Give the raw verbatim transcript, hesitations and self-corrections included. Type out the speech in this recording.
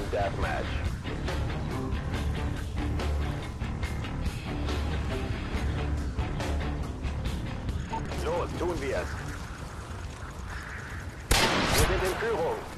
Deathmatch. Los, tun wir es. Wir sind in Führung.